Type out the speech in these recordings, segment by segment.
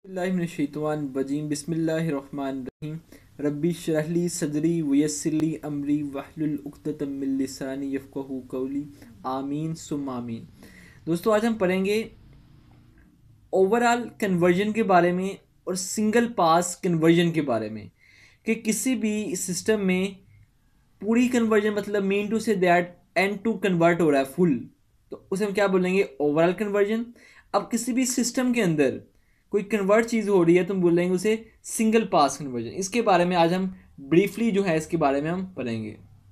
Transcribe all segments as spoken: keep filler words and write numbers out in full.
बिस्मिल्लाहिर्रहमानिर्रहीम बिस्मिल्लाहिर्रहमानिर्रहीम रब्बी इश्रह ली सदरी वयस्सिर ली अमरी वहलुल उक़दतम मिन लिसानी यफ़क़हू क़ौली आमीन सुम्मा आमीन। दोस्तों, आज हम पढ़ेंगे ओवरऑल कन्वर्जन के बारे में और सिंगल पास कन्वर्जन के बारे में कि किसी भी सिस्टम में पूरी कन्वर्जन मतलब mean to say that end to convert हो रहा है फुल, तो उसे हम क्या बोलेंगे? Overall conversion. अब किसी भी सिस्टम के अंदर कोई कन्वर्ट चीज़ हो रही है तो हम बोलेंगे उसे सिंगल पास कन्वर्जन। इसके बारे में आज हम ब्रीफली जो है इसके बारे में हम पढ़ेंगे।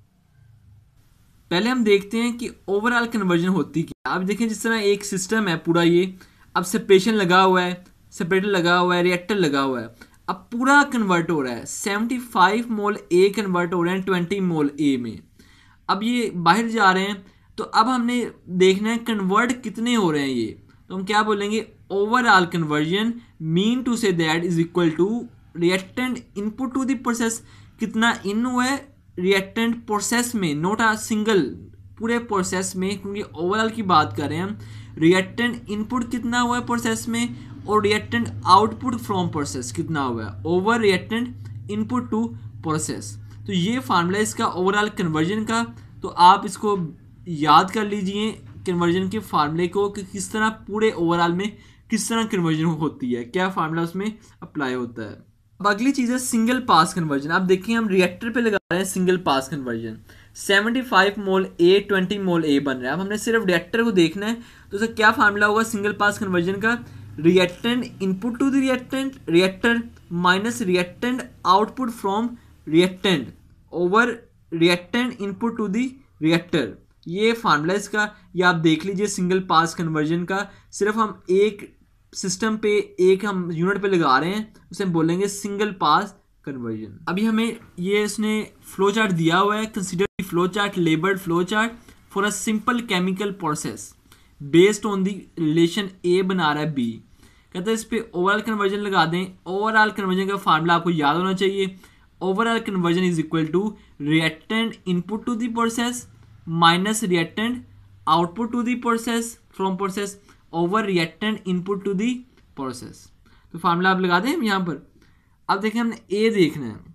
पहले हम देखते हैं कि ओवरऑल कन्वर्जन होती क्या। आप देखें, जिस तरह एक सिस्टम है पूरा, ये अब सेपरेशन लगा हुआ है, सेपरेटर लगा हुआ है, रिएक्टर लगा हुआ है, अब पूरा कन्वर्ट हो रहा है। Seventy five mole A convert हो रहे हैं ट्वेंटी मोल ए में। अब ये बाहर जा रहे हैं, तो अब हमने देखना है कन्वर्ट कितने हो रहे हैं ये, तो हम क्या बोलेंगे? Overall conversion mean to say that is equal to reactant input to the process. कितना इन हुआ है रिएक्टेंट प्रोसेस में, नोट आ सिंगल, पूरे प्रोसेस में, क्योंकि ओवरऑल की बात कर रहे हैं हम। रिएक्टेंट इनपुट कितना हुआ है प्रोसेस में और रिएक्टेंट आउटपुट फ्रॉम प्रोसेस कितना हुआ है over reactant input to process. तो ये फार्मूला इसका ओवरऑल कन्वर्जन का, तो आप इसको याद कर लीजिए कन्वर्जन के फार्मूले को कि किस तरह पूरे ओवरऑल में किस तरह कन्वर्जन होती है, क्या फार्मूला उसमें अप्लाई होता है। अब अगली चीज़ है सिंगल पास कन्वर्जन। आप देखिए, हम रिएक्टर पे लगा रहे हैं single pass conversion. Seventy five mole A twenty mole A बन रहा है। अब हमने सिर्फ रिएक्टर को देखना है, तो उसका क्या फार्मूला होगा सिंगल पास कन्वर्जन का? Reactant input to the reactant reactor minus reactant output from reactant over reactant input to the reactor. ये फार्मूला इसका, ये आप देख लीजिए सिंगल पास कन्वर्जन का। सिर्फ हम एक सिस्टम पे, एक हम यूनिट पे लगा रहे हैं, उसे हम बोलेंगे सिंगल पास कन्वर्जन। अभी हमें ये इसने फ्लो चार्ट दिया हुआ है। Consider flow chart labelled flow chart for a simple chemical process based on the relation A बना रहा है बी। कहता है इस पे ओवरऑल कन्वर्जन लगा दें। ओवरऑल कन्वर्जन का फार्मूला आपको याद होना चाहिए। Overall conversion is equal to reactant input to the process minus reactant output to the process from process over reactant input to the process. तो फार्मूला आप लगा दें हम यहाँ पर। अब देखें, हमने ए देखना है,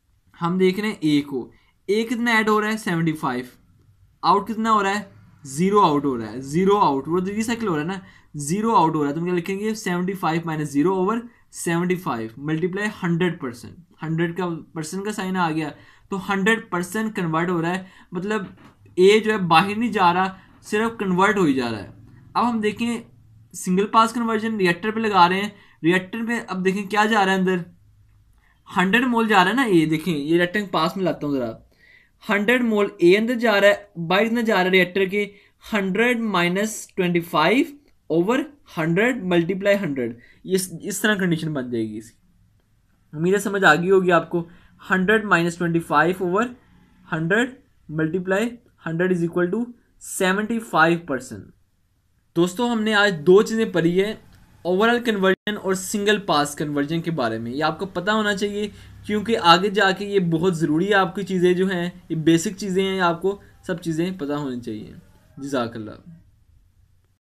हम देख रहे हैं ए को। ए कितना ऐड हो रहा है? Seventy five. आउट कितना हो रहा है? जीरो आउट हो रहा है। जीरो आउट, वो रिसाइकिल हो रहा है ना, जीरो आउट हो रहा है। तो हम क्या लिखेंगे? Seventy five minus zero over seventy five multiply hundred percent. Hundred का परसेंट का साइन आ गया, तो हंड्रेड परसेंट कन्वर्ट हो रहा है। मतलब ए जो है बाहर नहीं जा रहा, सिर्फ कन्वर्ट हो ही जा रहा है। अब हम देखें सिंगल पास कन्वर्जन रिएक्टर पे लगा रहे हैं। रिएक्टर पे अब देखें क्या जा रहा है अंदर? हंड्रेड मोल जा रहा है ना ए। देखें ये रिएक्टर पास में लाता हूँ जरा। हंड्रेड मोल ए अंदर जा रहा है, बाहर कितना जा रहा है रिएक्टर के? Hundred minus twenty five over hundred multiply hundred. इस इस तरह कंडीशन बन जाएगी इसकी। उम्मीद है समझ आ गई होगी आपको। Hundred minus twenty five over hundred multiply hundred is equal to seventy five percent. दोस्तों, हमने आज दो चीज़ें पढ़ी है, ओवरऑल कन्वर्जन और सिंगल पास कन्वर्जन के बारे में। ये आपको पता होना चाहिए, क्योंकि आगे जाके ये बहुत ज़रूरी है। आपकी चीज़ें जो हैं ये बेसिक चीज़ें हैं, आपको सब चीज़ें पता होनी चाहिए। जज़ाकल्लाह।